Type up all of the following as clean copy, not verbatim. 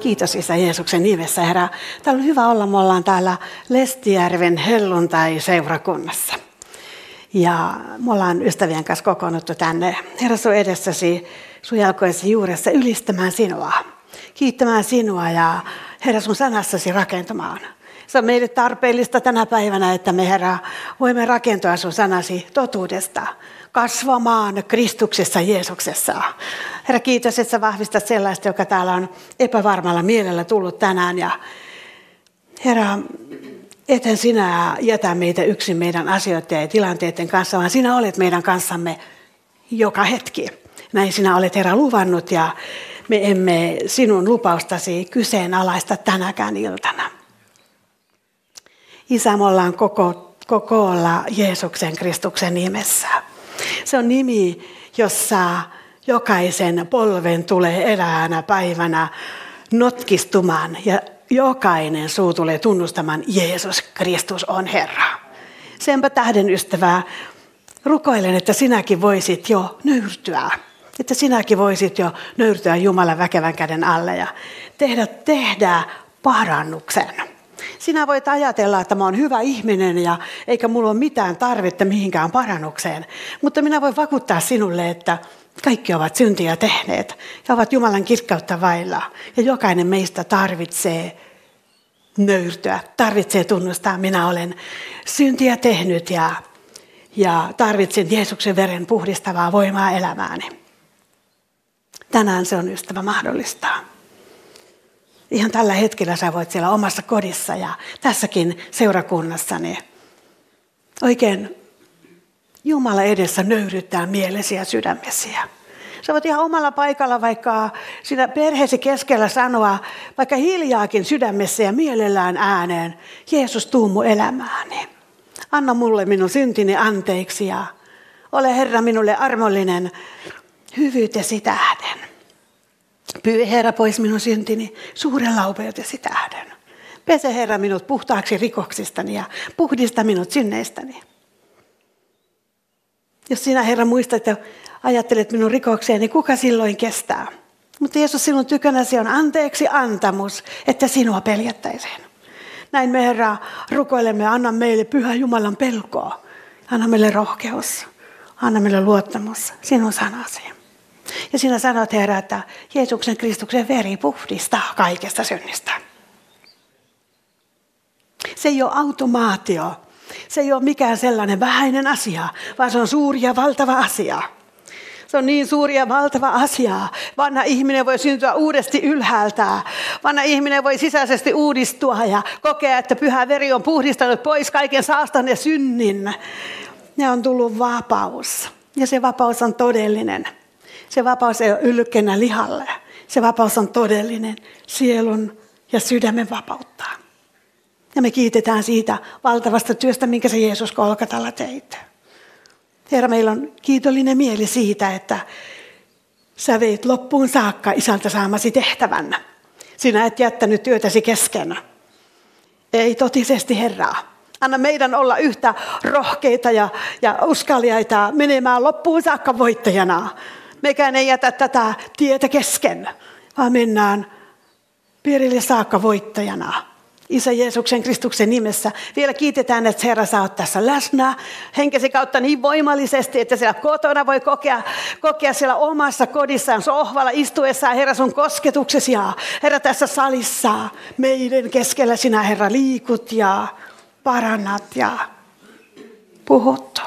Kiitos Isä Jeesuksen nimessä, Herra. Täällä on hyvä olla, me ollaan täällä Lestijärven helluntai-seurakunnassa. Ja me ollaan ystävien kanssa kokoonnuttu tänne, Herra, sun edessäsi, sun jalkoisi juuressa ylistämään sinua, kiittämään sinua ja Herra sun sanassasi rakentamaan. Se on meille tarpeellista tänä päivänä, että me, Herra, voimme rakentua sun sanasi totuudesta, kasvamaan Kristuksessa Jeesuksessa. Herra, kiitos, että sä vahvistat sellaista, joka täällä on epävarmalla mielellä tullut tänään. Ja Herra, eten sinä jätä meitä yksin meidän asioiden ja tilanteiden kanssa, vaan sinä olet meidän kanssamme joka hetki. Näin sinä olet, Herra, luvannut ja me emme sinun lupaustasi kyseenalaista tänäkään iltana. Isä, me ollaan koolla Jeesuksen Kristuksen nimessä. Se on nimi, jossa jokaisen polven tulee eräänä päivänä notkistumaan ja jokainen suu tulee tunnustamaan, Jeesus Kristus on Herra. Senpä tähden, ystävää, rukoilen, että sinäkin voisit jo nöyrtyä. Että sinäkin voisit jo nöyrtyä Jumalan väkevän käden alle ja tehdä parannuksen. Sinä voit ajatella, että mä oon hyvä ihminen ja eikä mulla ole mitään tarvetta mihinkään parannukseen. Mutta minä voin vakuuttaa sinulle, että kaikki ovat syntiä tehneet ja ovat Jumalan kirkkautta vailla. Ja jokainen meistä tarvitsee nöyrtyä, tarvitsee tunnustaa, minä olen syntiä tehnyt ja tarvitsen Jeesuksen veren puhdistavaa voimaa elämääni. Tänään se on, ystävä, mahdollista. Ihan tällä hetkellä sä voit siellä omassa kodissa ja tässäkin seurakunnassani oikein Jumala edessä nöyryttää mielesi ja sydämesi. Sä voit ihan omalla paikalla vaikka siinä perheesi keskellä sanoa, vaikka hiljaakin sydämessä ja mielellään ääneen, Jeesus, tuu mun elämääni. Anna mulle minun syntini anteeksi ja ole, Herra, minulle armollinen hyvyytesi tähden. Pyy, Herra, pois minun syntini suuren laupeutesi tähden. Pese, Herra, minut puhtaaksi rikoksistani ja puhdista minut synneistäni. Jos sinä, Herra, muistat ja ajattelet minun rikokseeni, niin kuka silloin kestää? Mutta Jeesus, sinun tykönäsi on anteeksi antamus, että sinua peljättäisiin. Näin me, Herra, rukoilemme, anna meille pyhä Jumalan pelkoa. Anna meille rohkeus, anna meille luottamus sinun sanasi. Ja sinä sanot, Herra, että Jeesuksen Kristuksen veri puhdistaa kaikesta synnistä. Se ei ole automaatio. Se ei ole mikään sellainen vähäinen asia, vaan se on suuri ja valtava asia. Se on niin suuri ja valtava asia. Vanha ihminen voi syntyä uudesti ylhäältä. Vanha ihminen voi sisäisesti uudistua ja kokea, että pyhä veri on puhdistanut pois kaiken saastan ja synnin. Ja on tullut vapaus. Ja se vapaus on todellinen. Se vapaus ei ole yllykkeenä lihalle. Se vapaus on todellinen sielun ja sydämen vapautta. Ja me kiitetään siitä valtavasta työstä, minkä se Jeesus Golgatalla teit. Herra, meillä on kiitollinen mieli siitä, että sä veit loppuun saakka Isältä saamasi tehtävän. Sinä et jättänyt työtäsi kesken. Ei totisesti, Herra. Anna meidän olla yhtä rohkeita ja uskaliaita menemään loppuun saakka voittajana. Mekään ei jätä tätä tietä kesken, vaan mennään perille saakka voittajana. Isä Jeesuksen Kristuksen nimessä. Vielä kiitetään, että Herra, sä oot tässä läsnä henkesi kautta niin voimallisesti, että siellä kotona voi kokea siellä omassa kodissaan sohvalla istuessaan, Herra, sun kosketuksesi. Ja Herra, tässä salissa meidän keskellä sinä, Herra, liikut ja parannat ja puhut.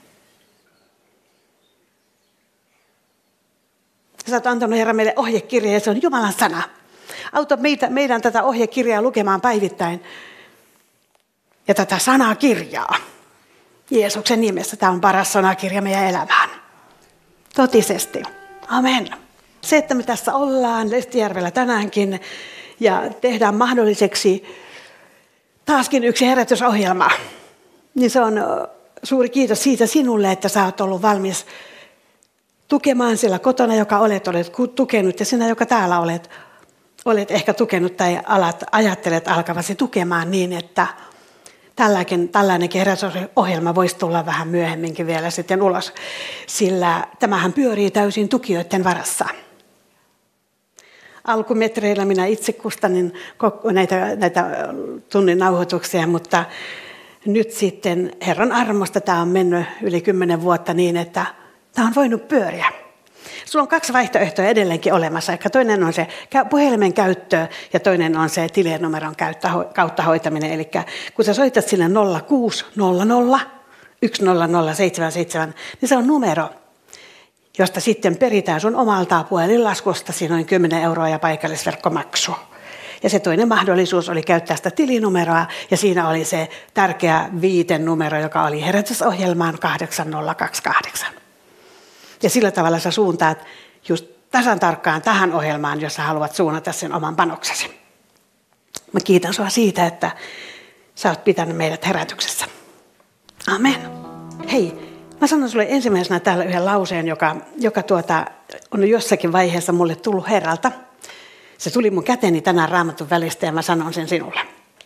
Sä oot antanut, Herra, meille ohjekirja ja se on Jumalan sana. Auta meidän tätä ohjekirjaa lukemaan päivittäin ja tätä sanakirjaa. Jeesuksen nimessä tämä on paras sanakirja meidän elämään. Totisesti. Amen. Se, että me tässä ollaan Lestijärvellä tänäänkin ja tehdään mahdolliseksi taaskin yksi herätysohjelma, niin se on suuri kiitos siitä sinulle, että sä oot ollut valmis tukemaan siellä kotona, joka olet tukenut ja sinä, joka täällä olet ehkä tukenut tai ajattelet alkavasi tukemaan niin, että tällainenkin herätysohjelma voisi tulla vähän myöhemminkin vielä sitten ulos, sillä tämähän pyörii täysin tukijoiden varassa. alkumetreillä minä itse kustannin näitä tunnin nauhoituksia, mutta nyt sitten Herran armosta tämä on mennyt yli 10 vuotta niin, että tämä on voinut pyöriä. Sulla on 2 vaihtoehtoa edelleenkin olemassa. Eli toinen on se puhelimen käyttö ja toinen on se tilinumeron kautta hoitaminen. Eli kun sä soitat sinne 0600 10077, niin se on numero, josta sitten peritään sun omalta puhelinlaskustasi noin 10 € ja paikallisverkkomaksu. Ja se toinen mahdollisuus oli käyttää sitä tilinumeroa, ja siinä oli se tärkeä viitenumero, joka oli herätysohjelmaan 8028. Ja sillä tavalla sä suuntaat just tasan tarkkaan tähän ohjelmaan, jos sä haluat suunnata sen oman panoksesi. Mä kiitän sua siitä, että sä oot pitänyt meidät herätyksessä. Amen. Hei, mä sanon sulle ensimmäisenä täällä yhden lauseen, joka on jossakin vaiheessa mulle tullut Herralta. Se tuli mun käteeni tänään Raamatun välistä ja mä sanon sen sinulle.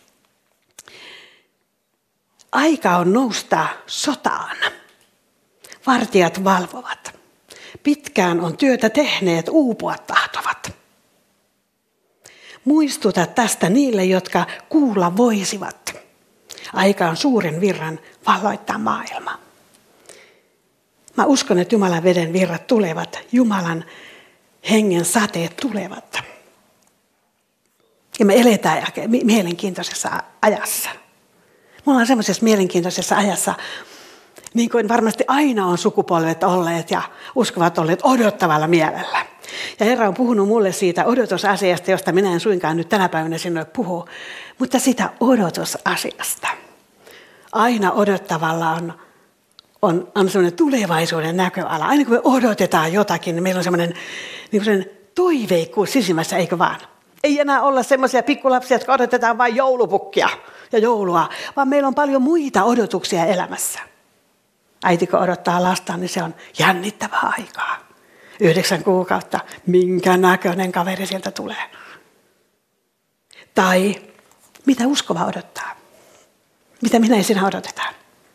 Aika on nousta sotaan. Vartijat valvovat. Pitkään on työtä tehneet, uupua tahtovat. Muistuta tästä niille, jotka kuulla voisivat. Aika on suuren virran valloittaa maailma. Mä uskon, että Jumalan veden virrat tulevat. Jumalan hengen sateet tulevat. Ja me eletään mielenkiintoisessa ajassa. Me ollaan semmoisessa mielenkiintoisessa ajassa, niin kuin varmasti aina on sukupolvet olleet ja uskovat olleet odottavalla mielellä. Ja Herra on puhunut mulle siitä odotusasiasta, josta minä en suinkaan nyt tänä päivänä sinulle puhu, mutta sitä odotusasiasta. Aina odottavalla on sellainen tulevaisuuden näköala. Aina kun me odotetaan jotakin, niin meillä on semmoinen toiveikkuus sisimmässä, eikö vaan? Ei enää olla semmoisia pikkulapsia, jotka odotetaan vain joulupukkia ja joulua, vaan meillä on paljon muita odotuksia elämässä. Äiti kun odottaa lastaan, niin se on jännittävää aikaa. 9 kuukautta, minkä näköinen kaveri sieltä tulee. Tai mitä uskova odottaa? Mitä minä ja sinä odotetaan?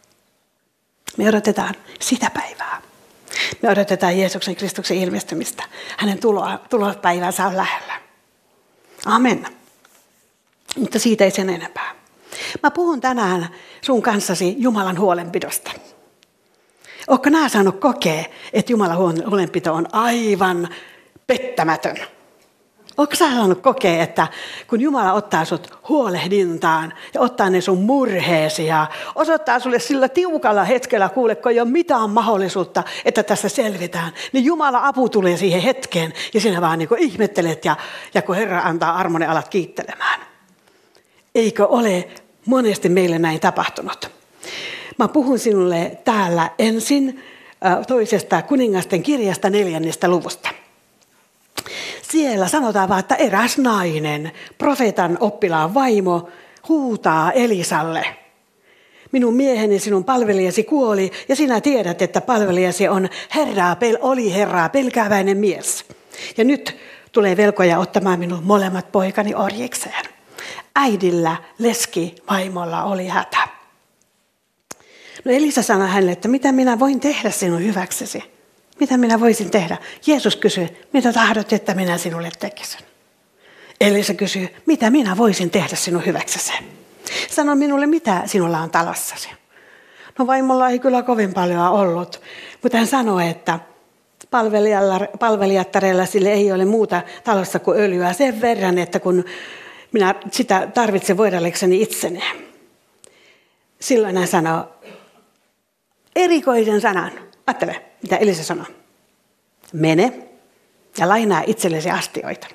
Me sitä päivää. Me odotetaan Jeesuksen Kristuksen ilmestymistä. Hänen tulopäivänsä on lähellä. Amen. Mutta siitä ei sen enempää. Mä puhun tänään sun kanssasi Jumalan huolenpidosta. Ootko nää saanut kokea, että Jumalan huolenpito on aivan pettämätön? Ootko sä saanut kokea, että kun Jumala ottaa sut huolehdintaan ja ottaa ne sun murheesi ja osoittaa sulle sillä tiukalla hetkellä, kuule, kun ei ole mitään mahdollisuutta, että tässä selvitään, niin Jumala apu tulee siihen hetkeen ja sinä vaan niin kuin ihmettelet ja kun Herra antaa armon, ne alat kiittelemään. Eikö ole monesti meille näin tapahtunut? Mä puhun sinulle täällä ensin toisesta kuningasten kirjasta 4. luvusta. Siellä sanotaan vaan, että eräs nainen, profeetan oppilaan vaimo, huutaa Elisalle. Minun mieheni, sinun palvelijasi kuoli, ja sinä tiedät, että palvelijasi oli Herraa pelkääväinen mies. Ja nyt tulee velkoja ottamaan minun molemmat poikani orjikseen. Äidillä, leski, vaimolla oli hätä. No Elisa sanoi hänelle, että mitä minä voin tehdä sinun hyväksesi? Mitä minä voisin tehdä? Jeesus kysyi, mitä tahdot, että minä sinulle tekisin? Elisa kysyi, mitä minä voisin tehdä sinun hyväksesi? Sano minulle, mitä sinulla on talossasi? No vaimolla ei kyllä kovin paljon ollut, mutta hän sanoi, että palvelijattareilla sille ei ole muuta talossa kuin öljyä sen verran, että kun minä sitä tarvitsen voidellekseni itseni. Silloin hän sanoi erikoisen sanan. Ajattele, mitä Elisa sanoi. Mene ja lainaa itsellesi astioita.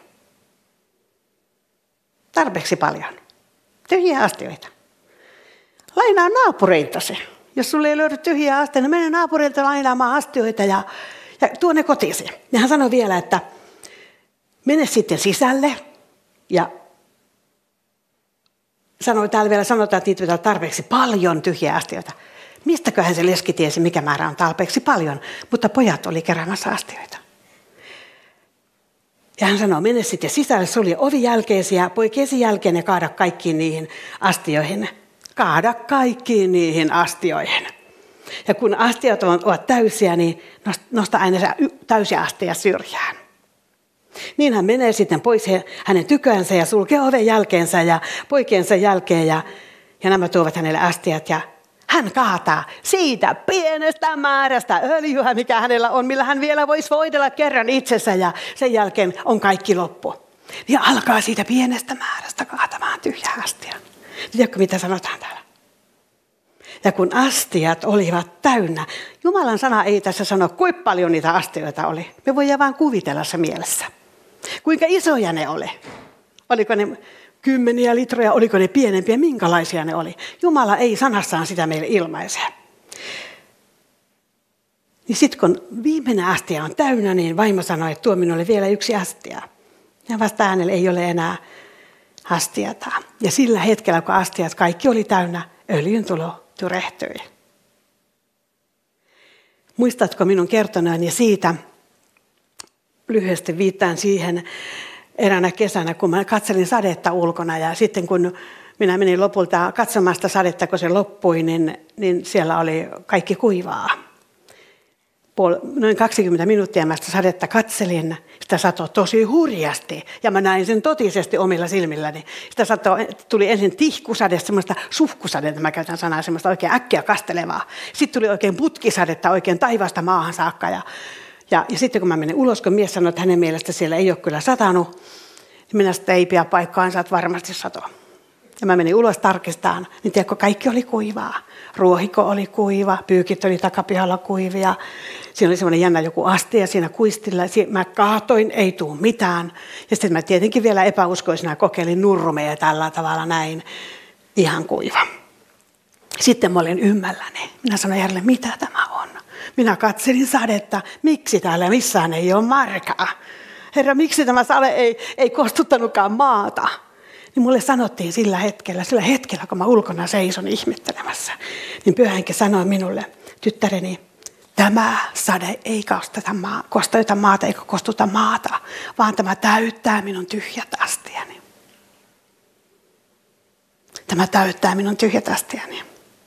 Tarpeeksi paljon. Tyhjiä astioita. Lainaa naapureiltasi. Jos sulle ei löydy tyhjiä astioita, niin mene naapureilta lainaamaan astioita ja tuo ne kotiisi. Ja hän sanoi vielä, että mene sitten sisälle ja sanotaan, että niitä on tarpeeksi paljon tyhjiä astioita. Mistäköhän se leski tiesi, mikä määrä on tarpeeksi paljon, mutta pojat oli keräämässä astioita. Ja hän sanoi, mene sitten sisälle, sulje ovi jälkeesi ja poikiesi jälkeen ja kaada kaikkiin niihin astioihin. Kaada kaikkiin niihin astioihin. Ja kun astiot ovat täysiä, niin nosta aina se täysiä astia syrjään. Niin hän menee sitten pois hänen tykönsä ja sulkee oven jälkeensä ja poikiensa jälkeen ja nämä tuovat hänelle astiat ja hän kaataa siitä pienestä määrästä öljyä, mikä hänellä on, millä hän vielä voisi voidella kerran itsensä ja sen jälkeen on kaikki loppu. Ja alkaa siitä pienestä määrästä kaatamaan tyhjää astia. Tiedätkö mitä sanotaan täällä? Ja kun astiat olivat täynnä, Jumalan sana ei tässä sano, kuinka paljon niitä astioita oli. Me voidaan vain kuvitella se mielessä. Kuinka isoja ne oli. Oliko ne 10 litroja, oliko ne pienempiä, minkälaisia ne oli. Jumala ei sanassaan sitä meille ilmaise. Niin sitten kun viimeinen astia on täynnä, niin vaimo sanoi, että tuo minulle vielä 1 astia. Ja vasta hänellä ei ole enää astiata. Ja sillä hetkellä, kun astiat kaikki oli täynnä, öljyn tulo tyrehtyi. Muistatko minun kertoneeni siitä, lyhyesti viittaan siihen eräänä kesänä, kun mä katselin sadetta ulkona ja sitten kun minä menin lopulta katsomaan sitä sadetta, kun se loppui, niin siellä oli kaikki kuivaa. Noin 20 minuuttia mä sitä sadetta katselin, sitä satoi tosi hurjasti ja mä näin sen totisesti omilla silmilläni. Sitä tuli ensin tihkusade, semmoista suhkusadetta, mä käytän sanaa, semmoista oikein äkkiä kastelevaa. Sitten tuli oikein putkisadetta oikein taivaasta maahan saakka ja sitten kun mä menin ulos, kun mies sanoi, että hänen mielestä siellä ei ole kyllä satanut, niin minä sitten ei pidä paikkaansa, että varmasti satoi. Ja mä menin ulos tarkistamaan, niin tiedätkö, kaikki oli kuivaa. Ruohiko oli kuiva, pyykit oli takapihalla kuivia. Siinä oli semmoinen jännä joku astia siinä kuistilla. Mä kaatoin, ei tule mitään. Ja sitten mä tietenkin vielä epäuskoisena kokeilin nurmea tällä tavalla näin. Ihan kuiva. Sitten mä olin ymmälläni. Minä sanoin Herralle, mitä tämä on? Minä katselin sadetta, miksi täällä missään ei ole markaa. Herra, miksi tämä sade ei kostuttanutkaan maata? Niin mulle sanottiin sillä hetkellä, kun mä ulkona seison ihmettelemässä, niin Pyhä Henki sanoi minulle, tyttäreni, tämä sade ei kostuta maata eikä kostuta maata, vaan tämä täyttää minun tyhjät astiani. Tämä täyttää minun tyhjät astiani.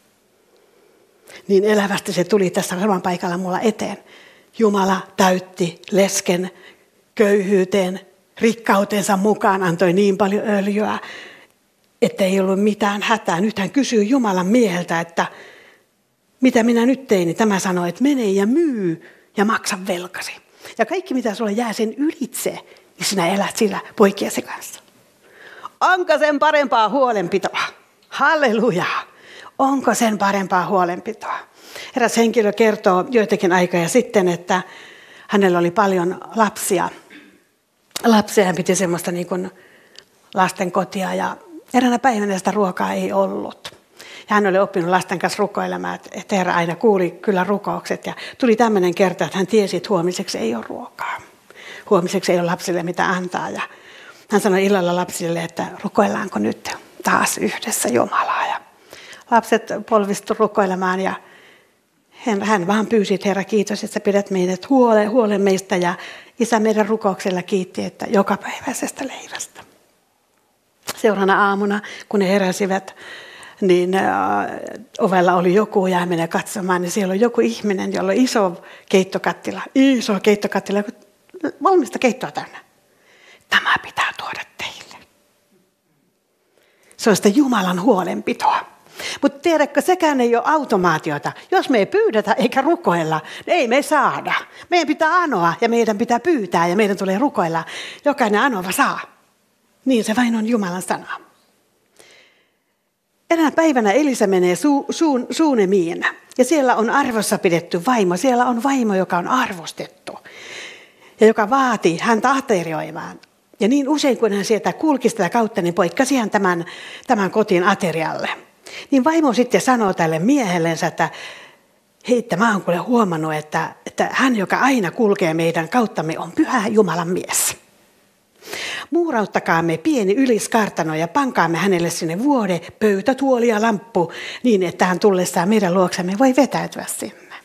Niin elävästi se tuli tässä saman paikalla mulla eteen. Jumala täytti lesken köyhyyteen, rikkautensa mukaan, antoi niin paljon öljyä, että ei ollut mitään hätää. Nyt hän kysyy Jumalan mieheltä, että mitä minä nyt tein, niin tämä sanoi, että mene ja myy ja maksa velkasi. Ja kaikki mitä sulla jää sen ylitse, niin sinä elät sillä poikiesi kanssa. Onko sen parempaa huolenpitoa? Halleluja! Onko sen parempaa huolenpitoa? Eräs henkilö kertoo joitakin aikoja sitten, että hänellä oli paljon lapsia. Hän piti semmoista niin kuin lastenkotia ja eräänä päivänä sitä ruokaa ei ollut. Ja hän oli oppinut lasten kanssa rukoilemaan, että Herra aina kuuli kyllä rukoukset. Ja tuli tämmöinen kerta, että hän tiesi, että huomiseksi ei ole ruokaa. Huomiseksi ei ole lapsille mitä antaa. Ja hän sanoi illalla lapsille, että rukoillaanko nyt taas yhdessä Jumalaa. Ja lapset polvistu rukoilemaan ja hän vaan pyysi, että Herra kiitos, että sä pidät meidät huolen meistä. Ja Isä meidän rukouksella kiitti, että jokapäiväisestä leivästä. Seuraavana aamuna, kun he heräsivät, niin ovella oli joku ja hän menee katsomaan, niin siellä oli joku ihminen, jolla oli iso keittokattila, valmista keittoa täynnä. Tämä pitää tuoda teille. Se on sitä Jumalan huolenpitoa. Mutta tiedätkö, sekään ei ole automaatiota. Jos me ei pyydetä eikä rukoilla, niin ei me saada. Meidän pitää anoa ja meidän pitää pyytää ja meidän tulee rukoilla. Jokainen anova saa. Niin se vain on Jumalan sana. Eräänä päivänä Elisa menee Suunemiin ja siellä on arvossa pidetty vaimo. Siellä on vaimo, joka on arvostettu ja joka vaatii häntä aterioimaan. Ja niin usein, kun hän sieltä kulki sitä kautta, niin poikkasi hän tämän kotiin aterialle. Niin vaimo sitten sanoo tälle miehellensä, että hei, mä oon kuule huomannut, että hän, joka aina kulkee meidän kauttamme, on Pyhä Jumalan mies. Muurauttakaamme pieni yliskartano ja pankaamme hänelle sinne vuode, pöytä, tuoli ja lamppu, niin että hän tullessaan meidän luoksemme voi vetäytyä sinne.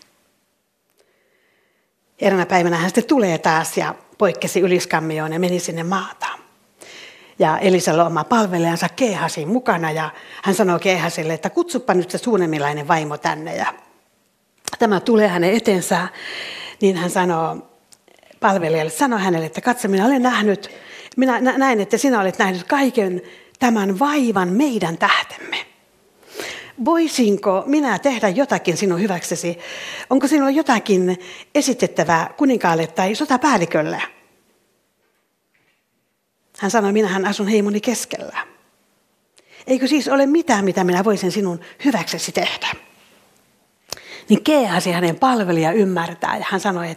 Eräänä päivänä hän sitten tulee taas ja poikkesi yliskammioon ja meni sinne maataan. Ja Elisalla oma palvelijansa Gehazi mukana ja hän sanoo Gehazille, että kutsuppa nyt se suunemilainen vaimo tänne. Ja tämä tulee hänen etensä, niin hän sanoo, palvelijalle, sanoi hänelle, että katso, minä olen nähnyt, minä näin, että sinä olet nähnyt kaiken tämän vaivan meidän tähtemme. Voisinko minä tehdä jotakin sinun hyväksesi? Onko sinulla jotakin esitettävää kuninkaalle tai sotapäällikölle? Hän sanoi, minähän asun heimoni keskellä. Eikö siis ole mitään, mitä minä voisin sinun hyväksesi tehdä? Niin Gehazi hänen palvelija ymmärtää ja hän sanoi,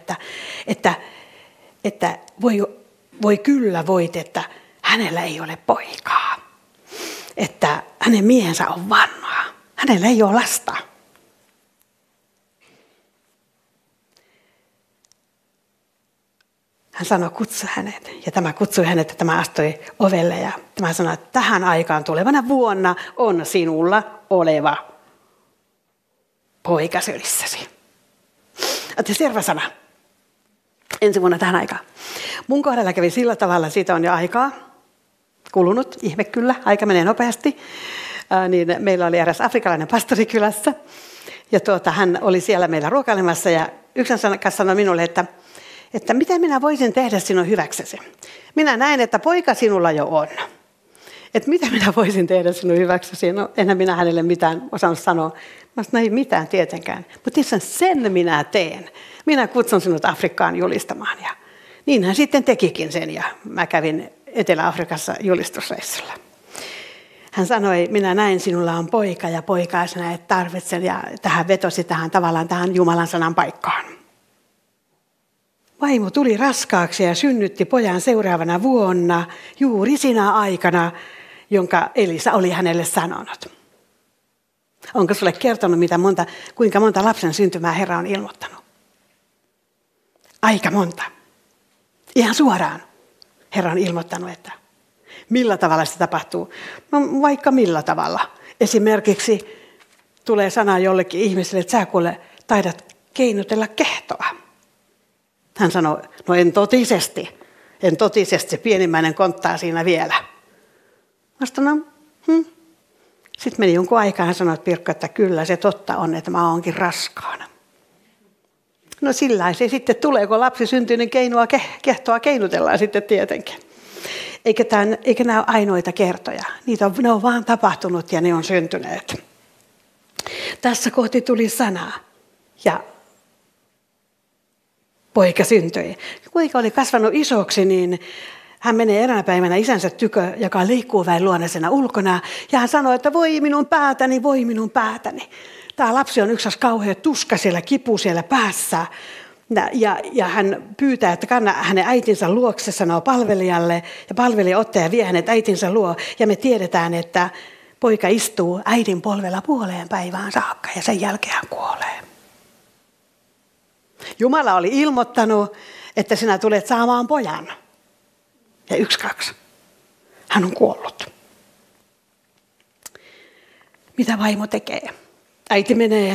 että voit, että hänellä ei ole poikaa. Että hänen miehensä on vanha. Hänellä ei ole lasta. Hän sanoi, kutsu hänet. Ja tämä kutsui hänet, että tämä astui ovelle. Ja tämä sanoi, että tähän aikaan tulevana vuonna on sinulla oleva poika sylissäsi. Otte selvä sana. Ensi vuonna tähän aikaan. Mun kohdalla kävi sillä tavalla, siitä on jo aikaa kulunut. Ihme kyllä, aika menee nopeasti. Niin meillä oli eräs afrikkalainen pastori kylässä. Ja hän oli siellä meillä ruokailemassa ja yksi sanoi minulle, että mitä minä voisin tehdä sinun hyväksesi. Minä näen, että poika sinulla jo on. Että mitä minä voisin tehdä sinun hyväksesi. No enhän minä hänelle mitään osannut sanoa. Mä sanoin, ei mitään tietenkään. Mutta sen minä teen. Minä kutsun sinut Afrikkaan julistamaan. Ja niin hän sitten tekikin sen ja mä kävin Etelä-Afrikassa julistusreissulla. Hän sanoi, minä näin, sinulla on poika ja poikaa sinä et tarvitse. Ja tähän vetosi tavallaan tähän Jumalan sanan paikkaan. Vaimo tuli raskaaksi ja synnytti pojan seuraavana vuonna, juuri sinä aikana, jonka Elisa oli hänelle sanonut. Onko sulle kertonut, kuinka monta lapsen syntymää Herra on ilmoittanut? Aika monta. Ihan suoraan Herra on ilmoittanut, että millä tavalla se tapahtuu. No vaikka millä tavalla. Esimerkiksi tulee sana jollekin ihmiselle, että sä kuule taidat keinutella kehtoa. Hän sanoi, no en totisesti, pienimmäinen konttaa siinä vielä. Mä sanoin, Sitten meni jonkun aikaa, hän sanoi, että Pirkko, että kyllä se totta on, että mä oonkin raskaana. No sillä se sitten tulee, kun lapsi syntyy, niin kehtoa keinutellaan sitten tietenkin. Eikä nämä ole ainoita kertoja. Ne on vaan tapahtunut ja ne on syntyneet. Tässä kohti tuli sana ja poika syntyi. Poika oli kasvanut isoksi, niin hän menee eräänä päivänä isänsä tykö, joka liikkuu väin luonnoisena ulkona. Ja hän sanoi, että voi minun päätäni. Tämä lapsi on yksi kauhea tuska siellä, kipu siellä päässä. Ja hän pyytää, että kanna hänen äitinsä luokse, sanoo palvelijalle. Ja palvelija ottaa ja vie hänet äitinsä luo. Ja me tiedetään, että poika istuu äidin polvella puoleen päivään saakka ja sen jälkeen hän kuolee. Jumala oli ilmoittanut, että sinä tulet saamaan pojan. Ja 1-2. Hän on kuollut. Mitä vaimo tekee? Äiti menee,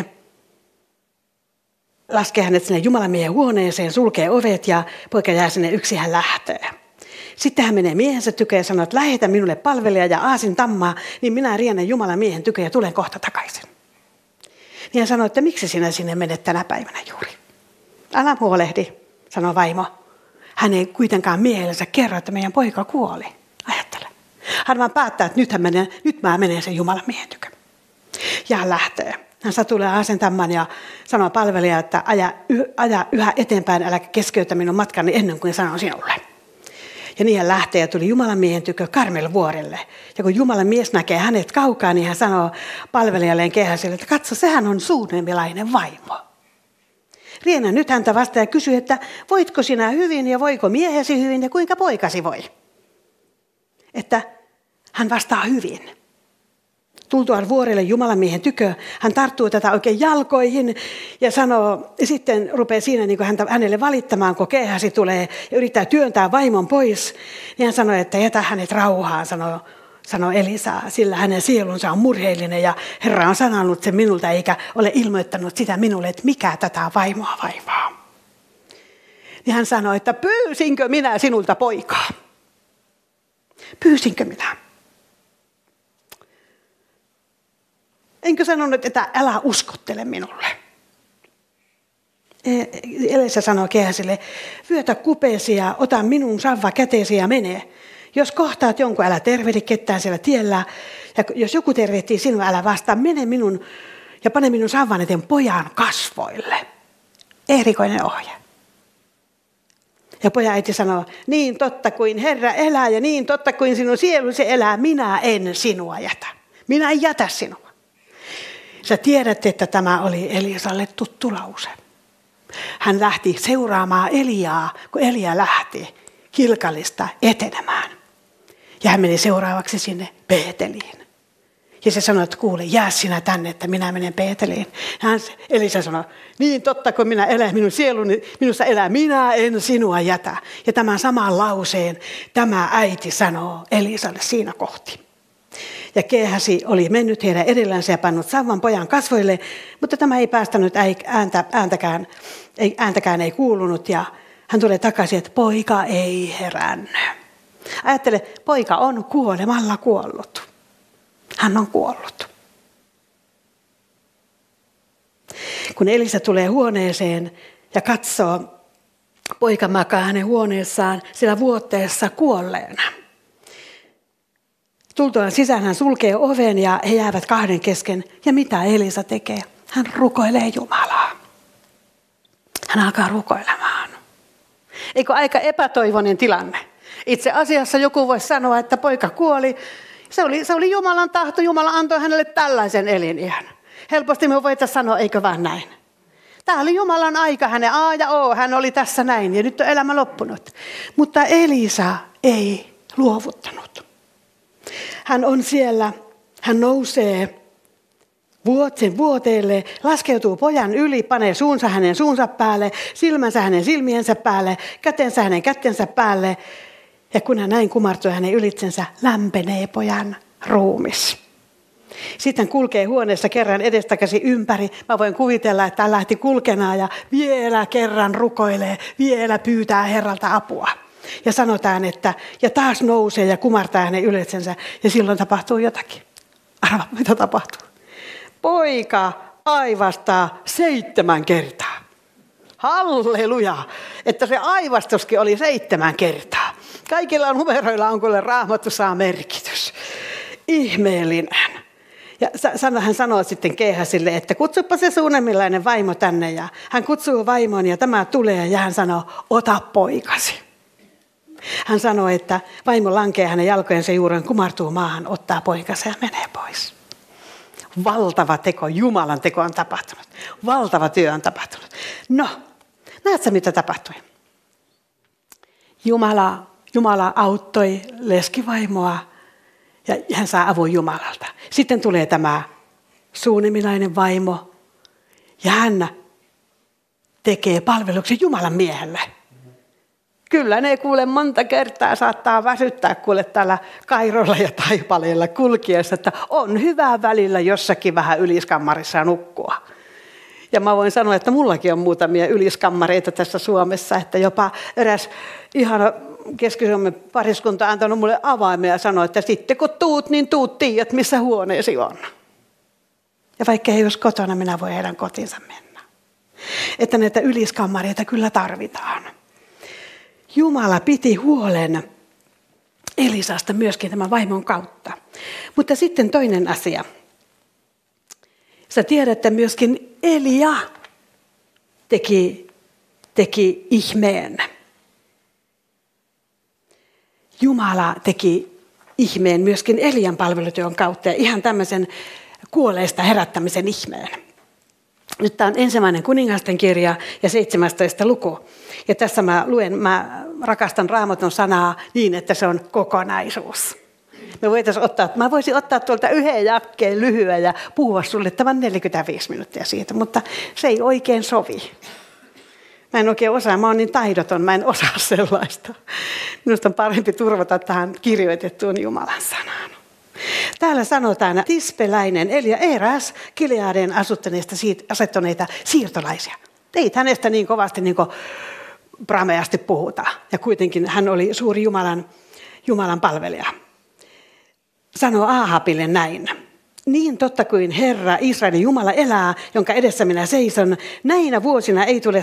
laskee hänet sinne Jumalan miehen huoneeseen, sulkee ovet ja poika jää sinne yksin, hän lähtee. Sitten hän menee miehensä tykö ja sanoo, että lähetä minulle palvelija ja aasin tammaa, niin minä riennän Jumalan miehen tykö ja tulen kohta takaisin. Niin hän sanoi, että miksi sinä sinne menet tänä päivänä juuri? Älä huolehdi, sanoi vaimo. Hän ei kuitenkaan miehellensä kerro, että meidän poika kuoli. Ajattele. Hän vaan päättää, että nyt mä menen sen Jumalan miehen tykö. Ja hän lähtee. Hän satulee aasentamman ja sanoo palvelijalle, että aja yhä eteenpäin, älä keskeytä minun matkani ennen kuin sanon sinulle. Ja niin hän lähtee ja tuli Jumalan miehen tykö Karmelvuorelle. Ja kun Jumalan mies näkee hänet kaukaa, niin hän sanoo palvelijalleen Gehazille, että katso, sehän on suunemilainen vaimo. Riennä nyt häntä vastaan ja kysy, että voitko sinä hyvin ja voiko miehesi hyvin ja kuinka poikasi voi? Että hän vastaa hyvin. Tultuaan vuorelle Jumalan miehen tykö, hän tarttuu tätä oikein jalkoihin ja sanoo, ja sitten rupeaa siinä niin kuin hänelle valittamaan, kun Gehazi tulee ja yrittää työntää vaimon pois. Niin hän sanoo, että jätä hänet rauhaan, sanoo Elisa, sillä hänen sielunsa on murheellinen ja Herra on sanonut sen minulta eikä ole ilmoittanut sitä minulle, että mikä tätä vaimoa vaivaa. Niin hän sanoi, että pyysinkö minä sinulta poikaa? Pyysinkö minä? Enkö sanonut, että älä uskottele minulle? Elisa sanoo Geasille, vyötä kupeesi ja ota minun savva käteesi ja mene. Jos kohtaat jonkun, älä tervehdi ketään siellä tiellä. Ja jos joku tervehtii sinua, älä vastaa, mene minun ja pane minun savvan eteen pojan kasvoille. Erikoinen ohje. Ja pojan äiti sanoo, niin totta kuin Herra elää ja niin totta kuin sinun sielusi elää, minä en sinua jätä. Minä en jätä sinua. Sä tiedät, että tämä oli Elisalle tuttu lause. Hän lähti seuraamaan Eliaa, kun Elia lähti Kilkalista etenemään. Ja hän meni seuraavaksi sinne Beeteliin. Ja se sanoi, että kuule, jää sinä tänne, että minä menen Beeteliin. Elisa sanoi, niin totta kun minä elän, minun sieluni minussa elää, minä en sinua jätä. Ja tämän saman lauseen tämä äiti sanoo Elisalle siinä kohti. Ja Gehazi oli mennyt heidän edellänsä ja pannut savvan pojan kasvoille, mutta tämä ei päästänyt ääntäkään ei kuulunut. Ja hän tulee takaisin, että poika ei herännyt. Ajattele, poika on kuolemalla kuollut. Hän on kuollut. Kun Elisa tulee huoneeseen ja katsoo, poika makaa hänen huoneessaan siellä vuotteessa kuolleena. Tultuaan sisään hän sulkee oven ja he jäävät kahden kesken. Ja mitä Elisa tekee? Hän rukoilee Jumalaa. Hän alkaa rukoilemaan. Eikö aika epätoivoinen tilanne? Itse asiassa joku voisi sanoa, että poika kuoli. Se oli Jumalan tahto. Jumala antoi hänelle tällaisen eliniän. Helposti me voitaisiin sanoa, eikö vaan näin? Tämä oli Jumalan aika, hänen A ja O. Hän oli tässä näin ja nyt on elämä loppunut. Mutta Elisa ei luovuttanut. Hän on siellä, hän nousee vuoteelle, laskeutuu pojan yli, panee suunsa hänen suunsa päälle, silmänsä hänen silmiensä päälle, kätensä hänen kättensä päälle. Ja kun hän näin kumartuu hänen ylitsensä, lämpenee pojan ruumis. Sitten kulkee huoneessa kerran edestakaisin ympäri. Mä voin kuvitella, että hän lähti kulkenaan ja vielä kerran rukoilee, vielä pyytää Herralta apua. Ja sanotaan, että ja taas nousee ja kumartaa hänen ylitsensä ja silloin tapahtuu jotakin. Arva, mitä tapahtuu? Poika aivastaa 7 kertaa. Halleluja, että se aivastuskin oli 7 kertaa. Kaikilla numeroilla on kuule Raamattu saa merkitys. Ihmeellinen. Ja hän sanoo sitten Gehazille, että kutsupa se suunnamillainen vaimo tänne. Ja hän kutsuu vaimon ja tämä tulee ja hän sanoo, ota poikasi. Hän sanoi, että vaimo lankee hänen jalkojensa juuren, kumartuu maahan, ottaa poikansa ja menee pois. Valtava teko, Jumalan teko on tapahtunut. Valtava työ on tapahtunut. No, näetkö mitä tapahtui? Jumala auttoi leskivaimoa ja hän saa avun Jumalalta. Sitten tulee tämä suunniminainen vaimo ja hän tekee palveluksen Jumalan miehelle. Kyllä ne kuule monta kertaa saattaa väsyttää kuule täällä Kairolla ja Taipaleella kulkiessa, että on hyvä välillä jossakin vähän yliskammarissa nukkua. Ja mä voin sanoa, että mullakin on muutamia yliskammareita tässä Suomessa, että jopa eräs ihana Keski-Suomen pariskunta on antanut mulle avaimia ja sanoi, että sitten kun tuut, niin tuut tiedät, missä huoneesi on. Ja vaikka he olisi kotona, minä voin heidän kotiinsa mennä. Että näitä yliskammareita kyllä tarvitaan. Jumala piti huolen Elisasta myöskin tämän vaimon kautta. Mutta sitten toinen asia. Sä tiedät, että myöskin Elia teki ihmeen. Jumala teki ihmeen myöskin Elian palvelutyön kautta ja ihan tämmöisen kuolleista herättämisen ihmeen. Nyt tämä on 1. kuningasten kirja ja 17. luku. Ja tässä mä rakastan Raamatun sanaa niin, että se on kokonaisuus. Mä voisin ottaa tuolta yhden jakkeen lyhyen ja puhua sulle tämän 45 minuuttia siitä, mutta se ei oikein sovi. Mä en oikein osaa, mä oon niin taidoton, mä en osaa sellaista. Minusta on parempi turvata tähän kirjoitettuun Jumalan sanaan. Täällä sanotaan, että tispeläinen Elia eräs Gileadin asettuneita siirtolaisia. Teit hänestä niin kovasti niin kuin prameasti puhuta. Ja kuitenkin hän oli suuri Jumalan palvelija. Sanoo Ahabille näin. niin totta kuin Herra, Israelin Jumala elää, jonka edessä minä seison, näinä vuosina ei tule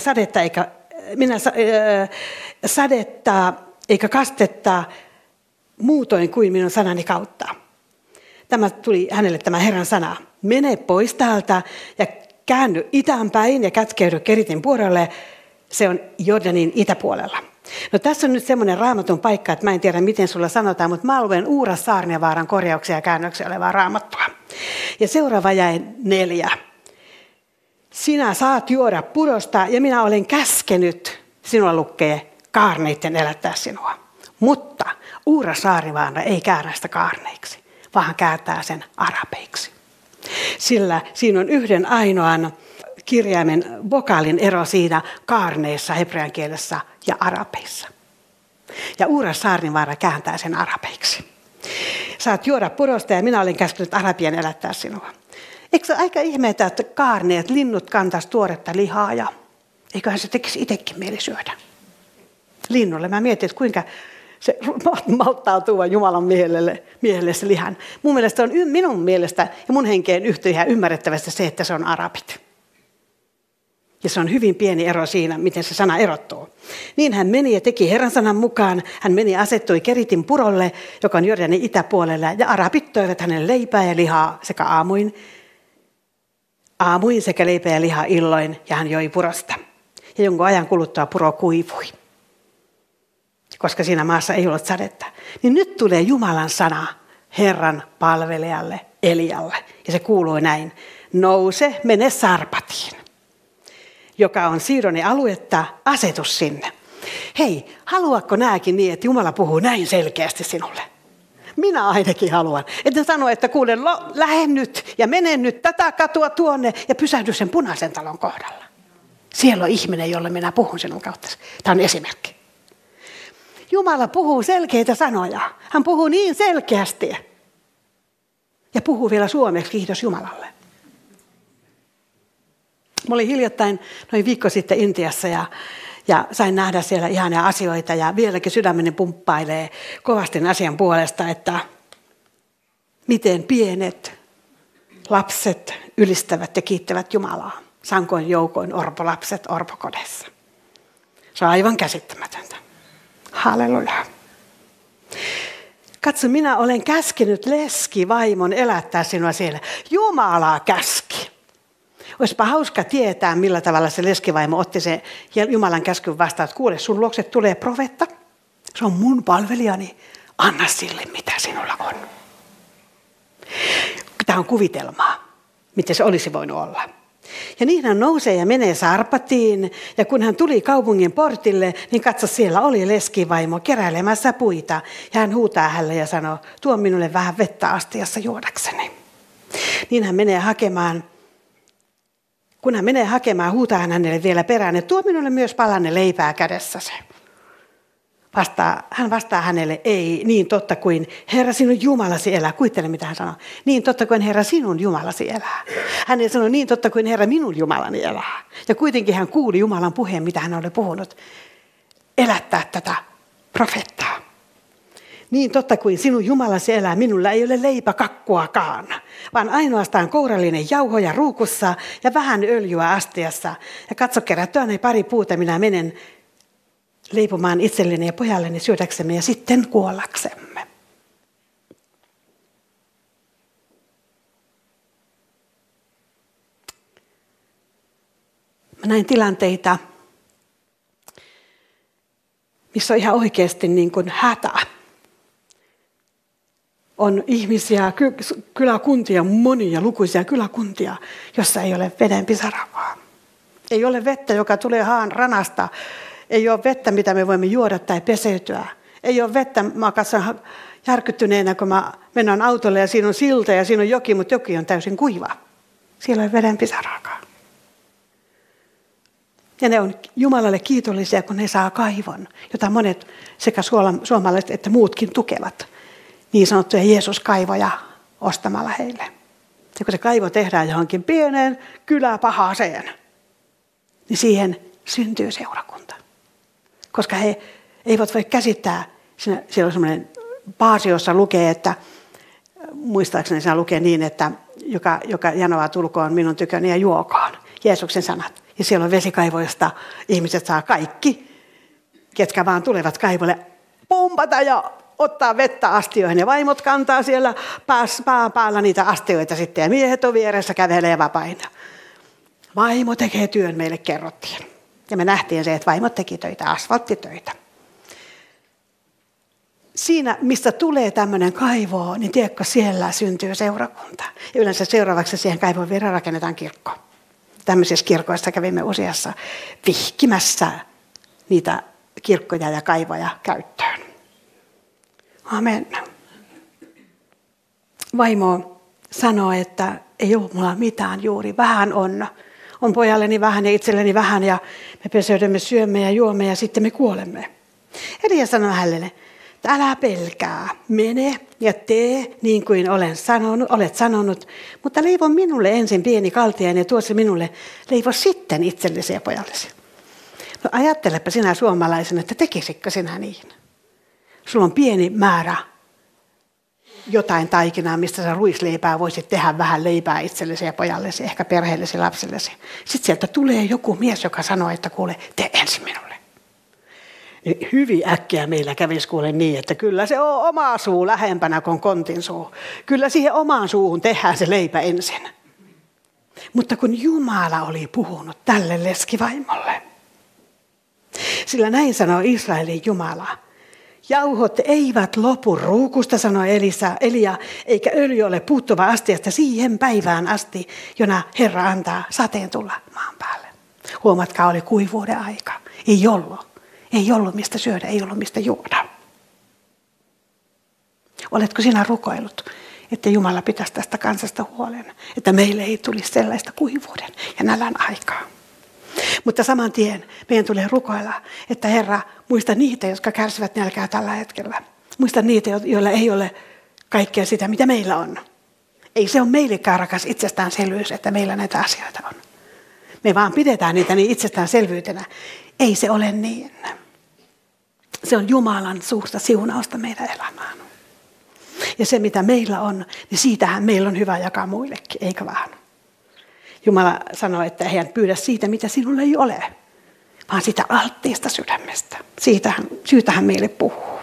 sadetta eikä kastetta muutoin kuin minun sanani kautta. Tämä tuli hänelle tämä Herran sana. Mene pois täältä ja käänny itään päin ja kätkeydy Keritin puolelle. Se on Jordanin itäpuolella. No tässä on nyt semmoinen raamatun paikka, että mä en tiedä miten sulla sanotaan, mutta mä luen Uura Saarniavaaran korjauksia ja käännöksiä olevaa raamattua. Ja seuraava jäi 4. Sinä saat juoda purosta ja minä olen käskenyt, sinulla lukee, kaarneiden elättää sinua. Mutta Uura Saarnivaara ei käännä sitä kaarneiksi, vaan kääntää sen arabeiksi. Sillä siinä on yhden ainoan kirjaimen vokaalin ero siinä kaarneissa, hebrean kielessä ja arabeissa. Ja Uura Saarnivaara kääntää sen arabeiksi. Saat juoda purosta ja minä olen käskenyt arabien elättää sinua. Eikö se aika ihmeetä, että kaarneet, linnut kantaisi tuoretta lihaa ja eiköhän se tekisi itsekin mieli syödä. Linnulle mä mietin, että kuinka se malttaa tuoda Jumalan miehelle se lihan. Mun mielestä on minun mielestä ja mun henkeen yhtä ihan ymmärrettävästi se, että se on arabit. Ja se on hyvin pieni ero siinä, miten se sana erottuu. Niin hän meni ja teki Herran sanan mukaan. Hän meni ja asettui Keritin purolle, joka on Jordanin itäpuolella. Ja arabit toivat hänelle leipää ja lihaa sekä aamuin sekä leipää ja lihaa illoin. Ja hän joi purosta. Ja jonkun ajan kuluttua puro kuivui, koska siinä maassa ei ollut sadetta. Niin nyt tulee Jumalan sana Herran palvelijalle Elialle. Ja se kuuluu näin. Nouse, mene Sarpatiin, joka on Siidonin aluetta, asetus sinne. Hei, haluatko nääkin niin, että Jumala puhuu näin selkeästi sinulle? Minä ainakin haluan. Että sanoo, että kuule, lähde nyt ja mene nyt tätä katua tuonne ja pysähdy sen punaisen talon kohdalla. Siellä on ihminen, jolle minä puhun sinun kautta. Tämä on esimerkki. Jumala puhuu selkeitä sanoja. Hän puhuu niin selkeästi. Ja puhuu vielä suomeksi, kiitos Jumalalle. Mä olin hiljattain noin viikko sitten Intiassa ja sain nähdä siellä ihania asioita ja vieläkin sydämeni pumppailee kovasti asian puolesta, että miten pienet lapset ylistävät ja kiittävät Jumalaa. Sankoin joukoin orpolapset orpokodeissa. Se on aivan käsittämätöntä. Halleluja. Katso, minä olen käskenyt leskivaimon elättää sinua siellä. Jumala käski. Olisipa hauska tietää, millä tavalla se leskivaimo otti sen Jumalan käskyn vastaan, että kuule, sun luokse tulee profeetta. Se on mun palvelijani. Anna sille, mitä sinulla on. Tämä on kuvitelmaa, miten se olisi voinut olla. Ja niin hän nousee ja menee Sarpatiin, ja kun hän tuli kaupungin portille, niin katso, siellä oli leskivaimo keräilemässä puita. Ja hän huutaa hänelle ja sanoo, tuo minulle vähän vettä astiassa juodakseni. Niin hän menee hakemaan. Kun hän menee hakemaan, huutaa hän hänelle vielä perään, että tuo minulle myös palanen leipää kädessäsi. Hän vastaa hänelle, ei, niin totta kuin Herra sinun Jumalasi elää. Kuvittele, mitä hän sanoo. Niin totta kuin Herra sinun Jumalasi elää. Hän ei sano, niin totta kuin Herra minun Jumalani elää. Ja kuitenkin hän kuuli Jumalan puheen, mitä hän oli puhunut. Elättää tätä profettaa. Niin totta kuin sinun Jumalasi elää, minulla ei ole leipäkakkuakaan, vaan ainoastaan kourallinen jauhoja ruukussa ja vähän öljyä astiassa. Ja katso, kerättyäni pari puuta, minä menen leipomaan itselleni ja pojalleni syödäksemme ja sitten kuollaksemme. Mä näin tilanteita, missä on ihan oikeasti niin kuin hätä. On ihmisiä, kyläkuntia, monia lukuisia kyläkuntia, jossa ei ole veden pisaravaa. Ei ole vettä, joka tulee haan ranasta. Ei ole vettä, mitä me voimme juoda tai peseytyä. Ei ole vettä, mä katson järkyttyneenä, kun mä mennään autolle ja siinä on silta ja siinä on joki, mutta joki on täysin kuiva. Siellä ei ole veden pisaraakaan. Ja ne on Jumalalle kiitollisia, kun ne saa kaivon, jota monet sekä suomalaiset että muutkin tukevat. Niin sanottuja Jeesus-kaivoja ostamalla heille. Ja kun se kaivo tehdään johonkin pieneen kyläpahaseen, niin siihen syntyy seurakunta. Koska he eivät voi käsittää, siellä on sellainen paasi, jossa lukee, että muistaakseni siinä lukee niin, että joka janoaa tulkoon minun tyköni ja juokoon. Jeesuksen sanat. Ja siellä on vesikaivoista. Ihmiset saa kaikki, ketkä vaan tulevat kaivolle, pumpata ja ottaa vettä astioihin. Ja vaimot kantaa siellä pään päällä niitä astioita sitten. Ja miehet on vieressä, kävelee vapaina. Vaimo tekee työn, meille kerrottiin. Ja me nähtiin se, että vaimot teki töitä, asfalttitöitä. Siinä, mistä tulee tämmöinen kaivo, niin tiedätkö, siellä syntyy seurakunta. Ja yleensä seuraavaksi siihen kaivoon vielä rakennetaan kirkko. Tämmöisissä kirkoissa kävimme useassa vihkimässä niitä kirkkoja ja kaivoja käyttöön. Amen. Vaimo sanoo, että ei ole mulla mitään juuri, vähän on. On pojalleni vähän ja itselleni vähän ja me peseydymme, syömme ja juomme ja sitten me kuolemme. Elia sanoi hänelle, että älä pelkää, mene ja tee niin kuin olet sanonut, mutta leivo minulle ensin pieni kaltiainen ja tuo se minulle, leivo sitten itsellesi ja pojallesi. No ajattelepa sinä suomalaisena, että tekisitkö sinä niin? Sulla on pieni määrä jotain taikinaa, mistä sä ruisleipää voisit tehdä vähän leipää itsellesi ja pojallesi, ehkä perheellesi, lapsellesi. Sitten sieltä tulee joku mies, joka sanoo, että kuule, tee ensin minulle. Niin hyvin äkkiä meillä kävisi kuule niin, että kyllä se on oma suu lähempänä kuin kontin suu. Kyllä siihen omaan suuhun tehdään se leipä ensin. Mutta kun Jumala oli puhunut tälle leskivaimolle, sillä näin sanoi Israelin Jumala, jauhot eivät lopu ruukusta, sanoi Elia, eikä öljy ole puuttuva astiasta siihen päivään asti, jona Herra antaa sateen tulla maan päälle. Huomatkaa, oli kuivuuden aika. Ei ollut mistä syödä, ei ollut mistä juoda. Oletko sinä rukoillut, että Jumala pitäisi tästä kansasta huolen, että meille ei tulisi sellaista kuivuuden ja nälän aikaa. Mutta saman tien meidän tulee rukoilla, että Herra, muista niitä, jotka kärsivät nälkää tällä hetkellä. Muista niitä, joilla ei ole kaikkea sitä, mitä meillä on. Ei se ole meillekään rakas itsestäänselvyys, että meillä näitä asioita on. Me vaan pidetään niitä niin itsestäänselvyytenä. Ei se ole niin. Se on Jumalan suurta siunausta meidän elämään. Ja se, mitä meillä on, niin siitähän meillä on hyvä jakaa muillekin, eikä vaan. Jumala sanoi, että hän pyydä siitä, mitä sinulle ei ole, vaan sitä alttiista sydämestä. Syytähän meille puhuu.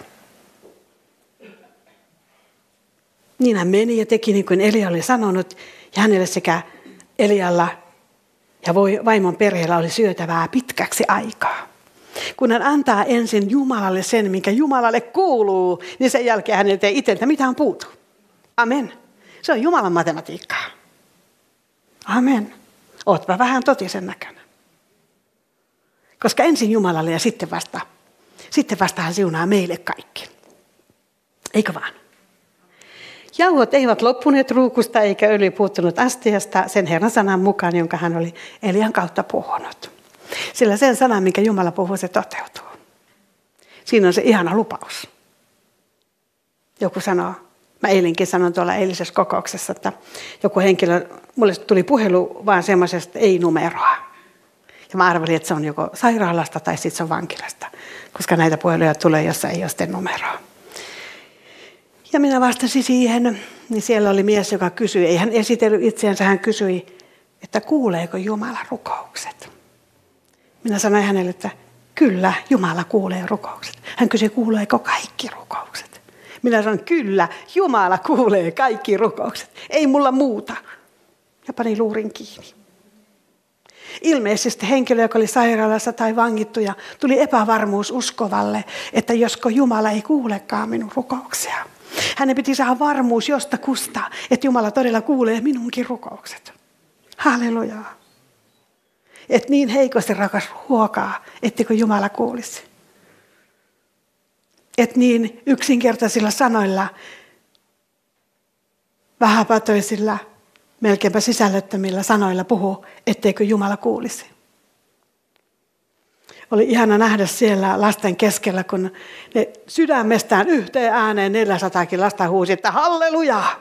Niin hän meni ja teki niin kuin Elia oli sanonut, ja hänelle sekä Elialla ja vaimon perheellä oli syötävää pitkäksi aikaa. Kun hän antaa ensin Jumalalle sen, minkä Jumalalle kuuluu, niin sen jälkeen häneltä ei itseltä mitään puutu. Amen. Se on Jumalan matematiikkaa. Amen. Ootpa vähän totisen näköinen. Koska ensin Jumalalle ja sitten vasta hän siunaa meille kaikki. Eikö vaan? Jauhot eivät loppuneet ruukusta eikä öljy puuttunut astiasta sen Herran sanan mukaan, jonka hän oli Elian kautta puhunut. Sillä sen sanan, minkä Jumala puhuu, se toteutuu. Siinä on se ihana lupaus. Joku sanoo, mä eilenkin sanon tuolla eilisessä kokouksessa, että joku henkilö, mulle tuli puhelu vaan semmoisesta ei-numeroa. Ja mä arvelin, että se on joko sairaalasta tai sitten se on vankilasta, koska näitä puheluja tulee, jossa ei ole sitten numeroa. Ja minä vastasin siihen, niin siellä oli mies, joka kysyi, ei hän esitellyt itseänsä, hän kysyi, että kuuleeko Jumala rukoukset. Minä sanoin hänelle, että kyllä, Jumala kuulee rukoukset. Hän kysyi, kuuleeko kaikki rukoukset. Minä sanoin, kyllä, Jumala kuulee kaikki rukoukset. Ei mulla muuta. Ja panin luurin kiinni. Ilmeisesti henkilö, joka oli sairaalassa tai vangittu ja tuli epävarmuus uskovalle, että josko Jumala ei kuulekaan minun rukouksia. Hänen piti saada varmuus jostakusta, että Jumala todella kuulee minunkin rukoukset. Hallelujaa. Että niin heikosti rakas ruokaa, ettekö Jumala kuulisi. Että niin yksinkertaisilla sanoilla, vähäpätöisillä, melkeinpä sisällöttömillä sanoilla puhuu, etteikö Jumala kuulisi. Oli ihana nähdä siellä lasten keskellä, kun ne sydämestään yhteen ääneen 400kin lasta huusi, että halleluja!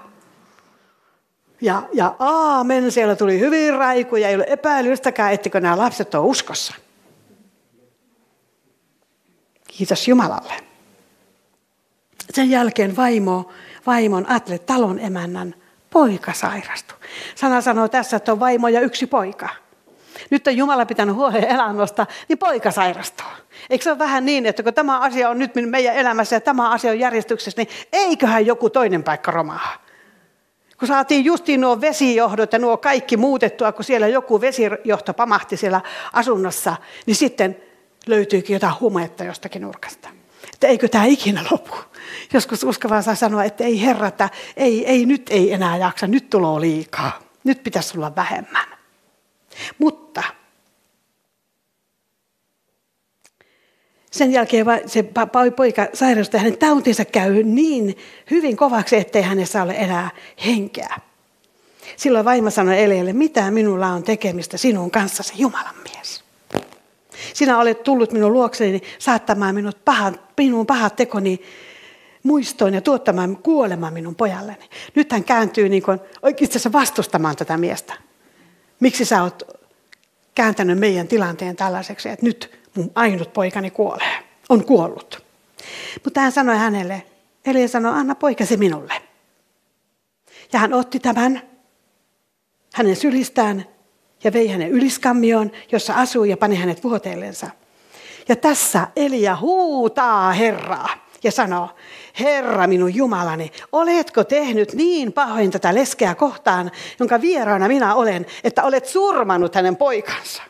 Ja aamen, siellä tuli hyvin raikuja, ei ole epäilystäkään, ettekö nämä lapset ole uskossa. Kiitos Jumalalle. Sen jälkeen vaimon talon emännän Poika sairastui. Sana sanoo tässä, että on vaimo ja yksi poika. Nyt on Jumala pitänyt huolen elämästä, niin poika sairastuu. Eikö se ole vähän niin, että kun tämä asia on nyt meidän elämässä ja tämä asia on järjestyksessä, niin eiköhän joku toinen paikka romaa. Kun saatiin justiin nuo vesijohdot ja nuo kaikki muutettua, kun siellä joku vesijohto pamahti siellä asunnossa, niin sitten löytyykin jotain humetta jostakin nurkasta. Että eikö tämä ikinä lopu? Joskus uskova saa sanoa, että ei Herra, että nyt ei enää jaksa, nyt tulee liikaa. Nyt pitäisi olla vähemmän. Mutta sen jälkeen se poika sairastui ja hänen tautinsa käy niin hyvin kovaksi, ettei hänessä ole enää henkeä. Silloin vaimo sanoi Elialle, mitä minulla on tekemistä sinun kanssasi, Jumalan mies. Sinä olet tullut minun luokseni saattamaan minun pahat tekoni muistoon ja tuottamaan kuolemaan minun pojalleni. Nyt hän kääntyy niin kuin oikeastaan vastustamaan tätä miestä. Miksi sä oot kääntänyt meidän tilanteen tällaiseksi, että nyt mun ainut poikani on kuollut. Mutta hän sanoi hänelle, Elia sanoi, anna poikasi minulle. Ja hän otti tämän hänen sylistään ja vei hänen yliskammioon, jossa asui ja pani hänet vuoteellensa. Ja tässä Elia huutaa Herraa ja sanoo, Herra minun Jumalani, oletko tehnyt niin pahoin tätä leskeä kohtaan, jonka vieraana minä olen, että olet surmannut hänen poikansa?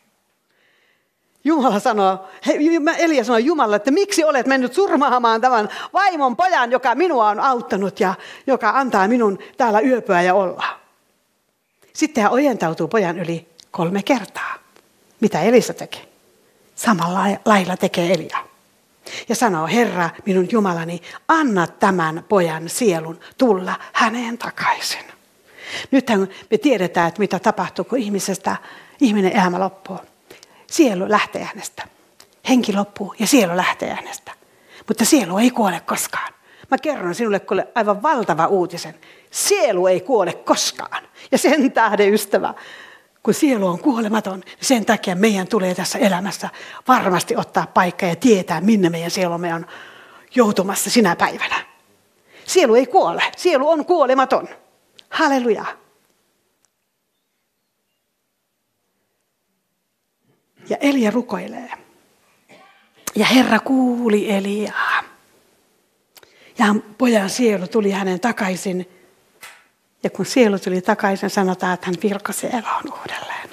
Elia sanoi Jumalalle, että miksi olet mennyt surmaamaan tämän vaimon pojan, joka minua on auttanut ja joka antaa minun täällä yöpyä ja olla. Sitten hän ojentautuu pojan yli 3 kertaa. Mitä Elisa teki? Samalla lailla tekee Elia. Ja sanoo, Herra, minun Jumalani, anna tämän pojan sielun tulla häneen takaisin. Nythän me tiedetään, että mitä tapahtuu, kun ihminen elämä loppuu. Sielu lähtee hänestä. Henki loppuu ja sielu lähtee hänestä. Mutta sielu ei kuole koskaan. Mä kerron sinulle aivan valtava uutisen. Sielu ei kuole koskaan. Ja sen tähden, ystävä, kun sielu on kuolematon, niin sen takia meidän tulee tässä elämässä varmasti ottaa paikka ja tietää, minne meidän sielumme on joutumassa sinä päivänä. Sielu ei kuole. Sielu on kuolematon. Halleluja. Ja Elia rukoilee. Ja Herra kuuli Eliaa. Ja pojan sielu tuli hänen takaisin. Ja kun sielu tuli takaisin, sanotaan, että hän virkosi eloon uudelleen.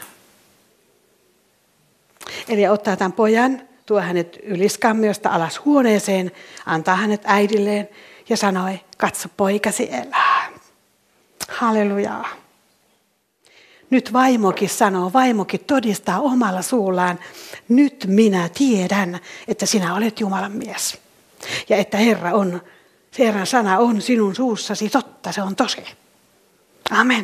Elia ottaa tämän pojan, tuo hänet yliskammiosta alas huoneeseen, antaa hänet äidilleen ja sanoi, katso poikasi elää. Hallelujaa. Nyt vaimokin todistaa omalla suullaan, nyt minä tiedän, että sinä olet Jumalan mies. Ja että Herran sana on sinun suussasi totta, se on tosi. Amen.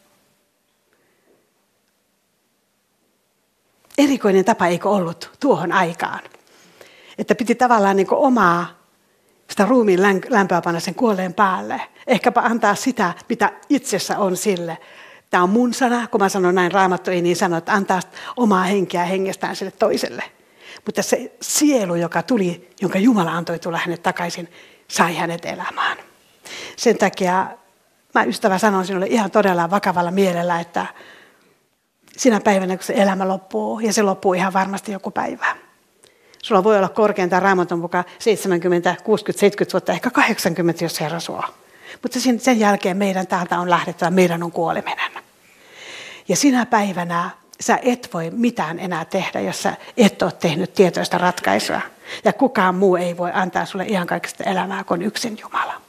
Erikoinen tapa eikö ollut tuohon aikaan, että piti tavallaan niin kuin omaa sitä ruumiin lämpöä panna sen kuolleen päälle. Ehkäpä antaa sitä, mitä itsessä on sille. Tämä on mun sana, kun mä sanon näin, Raamattu ei niin sano, että antaa omaa henkeä hengestään sille toiselle. Mutta se sielu, joka tuli, jonka Jumala antoi tulla hänet takaisin, sai hänet elämään. Sen takia mä ystävä sanon sinulle ihan todella vakavalla mielellä, että sinä päivänä, kun se elämä loppuu, ja se loppuu ihan varmasti joku päivä. Sulla voi olla korkeintaan Raamatun mukaan 70, 60, 70 vuotta, ehkä 80, jos Herra suo. Mutta sen jälkeen meidän täältä on lähdettävä, meidän on kuoleminen. Ja sinä päivänä sä et voi mitään enää tehdä, jos sä et ole tehnyt tietoista ratkaisua. Ja kukaan muu ei voi antaa sulle ihan kaikista elämää kuin yksin Jumala.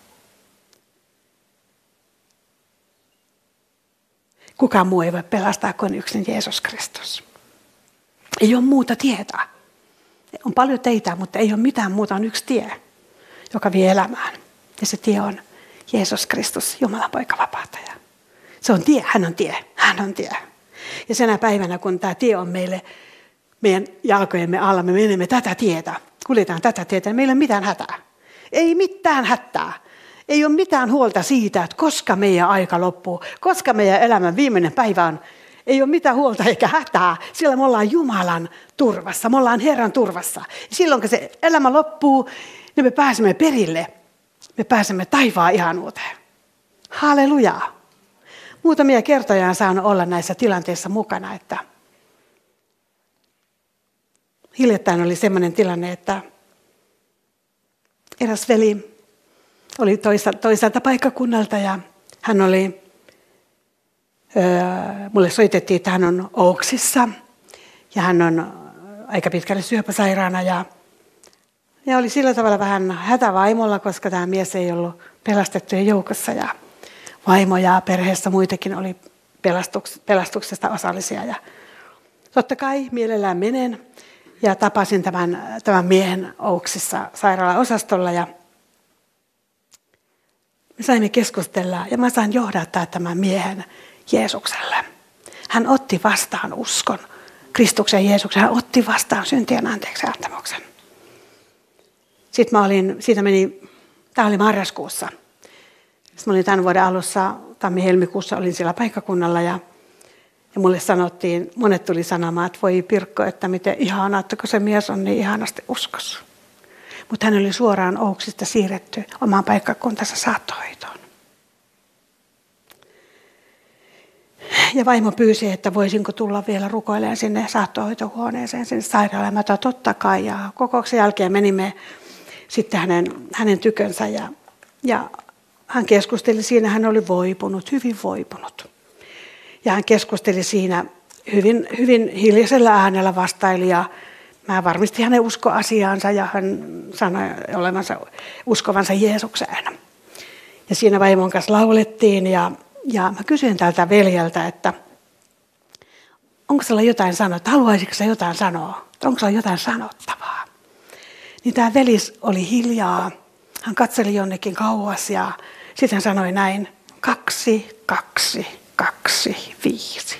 Kukaan muu ei voi pelastaa kuin yksin Jeesus Kristus. Ei ole muuta tietä. On paljon teitä, mutta ei ole mitään muuta. On yksi tie, joka vie elämään. Ja se tie on Jeesus Kristus, Jumalan poika vapahtaja. Se on tie, hän on tie, hän on tie. Ja senä päivänä, kun tämä tie on meidän jalkojemme alla, me menemme tätä tietä, kuljetaan tätä tietä, niin meillä ei ole mitään hätää. Ei mitään hätää. Ei ole mitään huolta siitä, että koska meidän aika loppuu, koska meidän elämän viimeinen päivä on. Ei ole mitään huolta eikä hätää, sillä me ollaan Jumalan turvassa, me ollaan Herran turvassa. Ja silloin kun se elämä loppuu, niin me pääsemme perille. Me pääsemme taivaan ihanuuteen. Halleluja! Muutamia kertoja on saanut olla näissä tilanteissa mukana, että hiljattain oli sellainen tilanne, että eräs veli oli toiselta paikkakunnalta ja hän oli, mulle soitettiin, että hän on Ouksissa ja hän on aika pitkälle syöpäsairaana ja oli sillä tavalla vähän hätävaimolla, koska tämä mies ei ollut pelastettujen joukossa ja vaimo ja perheessä muitakin oli pelastuksesta osallisia. Ja totta kai mielellään menen ja tapasin tämän miehen Ouksissa sairaalaosastolla ja me saimme keskustella ja mä sain johdattaa tämän miehen Jeesukselle. Hän otti vastaan uskon, Kristuksen Jeesuksen, hän otti vastaan syntien anteeksi antamuksen. Sitten tämä oli marraskuussa. Sitten mä olin tämän vuoden alussa, tammi-helmikuussa olin siellä paikkakunnalla ja mulle sanottiin, monet tuli sanomaan, että voi Pirkko, että miten ihanaa, että kun se mies on niin ihanasti uskossa. Mutta hän oli suoraan Ouksista siirretty omaan paikkakuntansa saattohoitoon. Ja vaimo pyysi, että voisinko tulla vielä rukoilemaan sinne saattohoitohuoneeseen, sinne sairaalaan. Mä totta kai. Ja kokouksen jälkeen menimme sitten hänen tykönsä ja hän keskusteli siinä, hän oli voipunut, hyvin voipunut. Ja hän keskusteli siinä hyvin, hyvin hiljaisella äänellä vastaili ja mä varmistin hänen uskoasiaansa ja hän sanoi olevansa uskovansa Jeesukseen. Ja siinä vaimon kanssa laulettiin ja mä kysyin tältä veljeltä, että onko sulla jotain sanottavaa, haluaisitko sä jotain sanoa, onko sulla jotain sanottavaa. Niin tämä velis oli hiljaa, hän katseli jonnekin kauas ja sitten hän sanoi näin, 2, 2, 2, 5.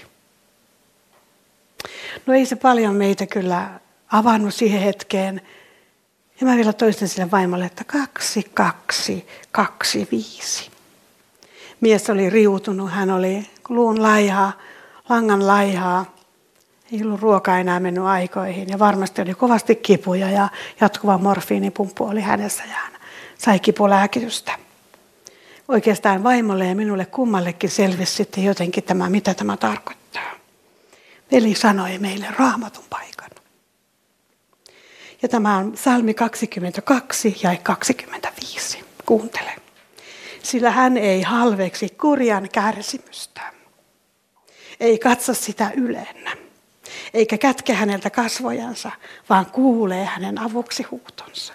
No ei se paljon meitä kyllä avannut siihen hetkeen. Ja mä vielä toistin sille vaimolle, että 2, 2, 2, 5. Mies oli riutunut, hän oli luun laihaa, langan laihaa. Ei ollut ruokaa enää mennyt aikoihin ja varmasti oli kovasti kipuja ja jatkuva morfiinipumppu oli hänessä ja hän sai kipulääkitystä. Oikeastaan vaimolle ja minulle kummallekin selvisi sitten jotenkin mitä tämä tarkoittaa. Veli sanoi meille Raamatun paikan. Ja tämä on Psalmi 22 ja 25. Kuuntele. Sillä hän ei halveksi kurjan kärsimystä. Ei katso sitä ylen. Eikä kätke häneltä kasvojansa, vaan kuulee hänen avuksi huutonsa.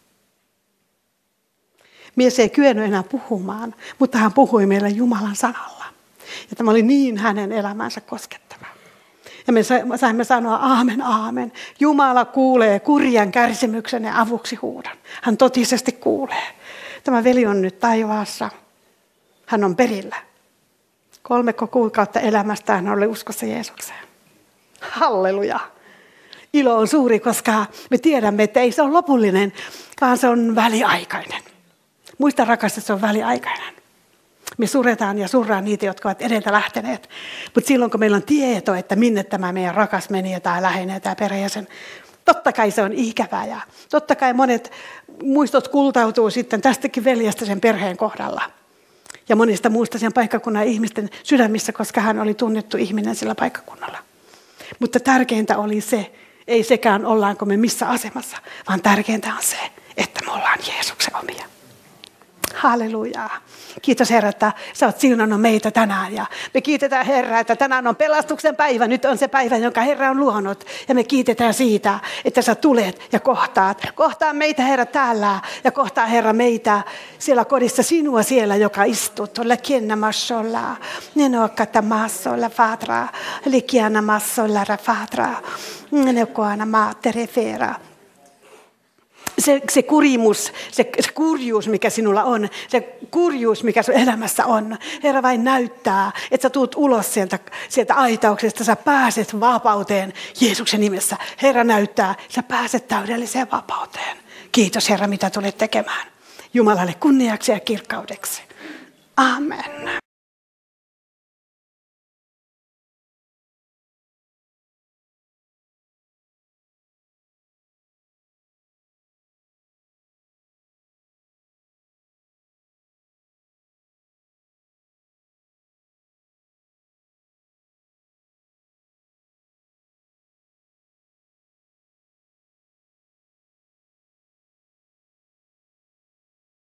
Mies ei kyennyt enää puhumaan, mutta hän puhui meille Jumalan sanalla. Ja tämä oli niin hänen elämänsä koskettava. Ja me saimme sanoa aamen, aamen. Jumala kuulee kurjan kärsimyksen ja avuksi huudon. Hän totisesti kuulee. Tämä veli on nyt taivaassa. Hän on perillä. 3 kuukautta elämästään hän oli uskossa Jeesukseen. Halleluja. Ilo on suuri, koska me tiedämme, että ei se ole lopullinen, vaan se on väliaikainen. Muista rakas, että se on väliaikainen. Me suretaan ja surraan niitä, jotka ovat edeltä lähteneet. Mutta silloin, kun meillä on tieto, että minne tämä meidän rakas meni tai läheinen tai perheenjäsen, totta kai se on ikävää. Ja totta kai monet muistot kultautuu sitten tästäkin veljestä sen perheen kohdalla. Ja monista muista sen paikkakunnan ihmisten sydämissä, koska hän oli tunnettu ihminen sillä paikkakunnalla. Mutta tärkeintä oli se, ei sekään ollaanko me missä asemassa, vaan tärkeintä on se, että me ollaan Jeesuksen omia. Halleluja. Kiitos Herra, että sä oot siunannut meitä tänään ja me kiitetään Herra, että tänään on pelastuksen päivä. Nyt on se päivä, jonka Herra on luonut ja me kiitetään siitä, että sä tulet ja kohtaat. Kohtaa meitä Herra täällä ja kohtaa Herra meitä siellä kodissa, sinua siellä, joka istut. Olla kiennä massolla, nenokata massolla fatra, likiana massolla rafatra, nenokoana maaterefera. Se kurimus, se kurjuus, mikä sinulla on, se kurjuus, mikä sun elämässä on. Herra vain näyttää, että sä tuut ulos sieltä aitauksesta, sä pääset vapauteen Jeesuksen nimessä. Herra näyttää, sä pääset täydelliseen vapauteen. Kiitos Herra, mitä tulet tekemään. Jumalalle kunniaksi ja kirkkaudeksi. Amen.